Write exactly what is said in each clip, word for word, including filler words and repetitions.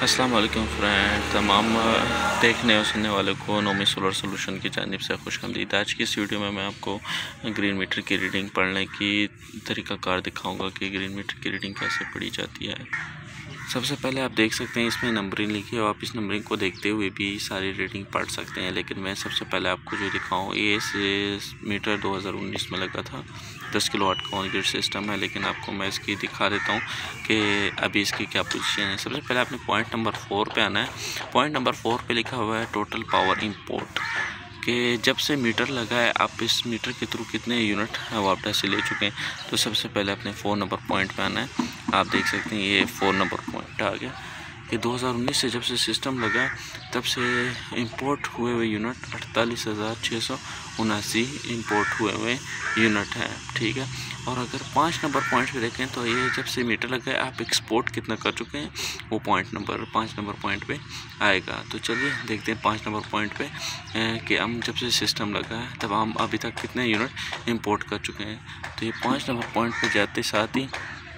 अस्सलाम वालेकुम फ्रेंड, तमाम देखने और सुनने वाले को नोमी सोलर सोल्यूशन की जानिब से खुशआमदीद। आज की इस वीडियो में मैं आपको ग्रीन मीटर की रीडिंग पढ़ने की तरीक़ाकार दिखाऊंगा कि ग्रीन मीटर की रीडिंग कैसे पढ़ी जाती है। सबसे पहले आप देख सकते हैं इसमें नंबरिंग लिखी है, आप इस नंबरिंग को देखते हुए भी सारी रीडिंग पढ़ सकते हैं। लेकिन मैं सबसे पहले आपको जो दिखाऊँ, ये इस मीटर दो हज़ार उन्नीस में लगा था, दस किलो वाट का ऑन ग्रिड सिस्टम है। लेकिन आपको मैं इसकी दिखा देता हूँ कि अभी इसकी क्या पोजीशन है। सबसे पहले आपने पॉइंट नंबर फोर पे आना है। पॉइंट नंबर फोर पे लिखा हुआ है टोटल पावर इंपोर्ट, कि जब से मीटर लगा है आप इस मीटर के थ्रू कितने यूनिट वापडा से ले चुके हैं। तो सबसे पहले अपने फोर नंबर पॉइंट पे आना है। आप देख सकते हैं ये फोर नंबर पॉइंट आ गया कि दो हज़ार उन्नीस से जब से सिस्टम लगा तब से इंपोर्ट हुए हुए यूनिट अड़तालीस हज़ार छः सौ उनासी इम्पोर्ट हुए हुए यूनिट हैं, ठीक है। और अगर पाँच नंबर पॉइंट पे देखें तो ये जब से मीटर लगा है आप एक्सपोर्ट कितना कर चुके हैं, वो पॉइंट नंबर पाँच नंबर पॉइंट पे आएगा। तो चलिए देखते हैं पाँच नंबर पॉइंट पे कि हम जब से सिस्टम लगा है तब हम अभी तक कितने यूनिट इंपोर्ट कर चुके हैं। तो ये पाँच नंबर पॉइंट पे जाते साथ ही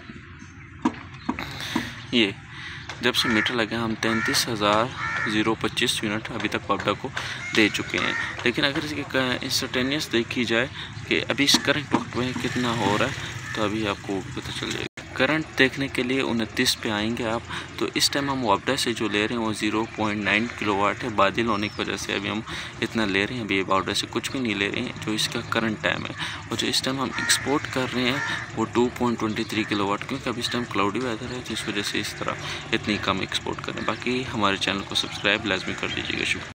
ये जब से मीटर लगा हम तैंतीस हज़ार ज़ीरो पच्चीस यूनिट अभी तक वापडा को दे चुके हैं। लेकिन अगर इसकी इंस्टेंटेनियस देखी जाए कि अभी इस करंट वक्त में कितना हो रहा है, तो अभी आपको पता चल जाएगा। करंट देखने के लिए उनतीस पे आएंगे आप, तो इस टाइम हम वापडा से जो ले रहे हैं वो ज़ीरो पॉइंट नाइन किलोवाट है। बादल होने की वजह से अभी हम इतना ले रहे हैं, अभी वापडा से कुछ भी नहीं ले रहे हैं, जो इसका करंट टाइम है। और जो इस टाइम हम एक्सपोर्ट कर रहे हैं वो two point two three kilowatt, क्योंकि अभी इस टाइम क्लाउडी वेदर है, जिस वजह से इस तरह इतनी कम एक्सपोर्ट करें। बाकी हमारे चैनल को सब्सक्राइब लाजमी कर दीजिएगा। शुक्रिया।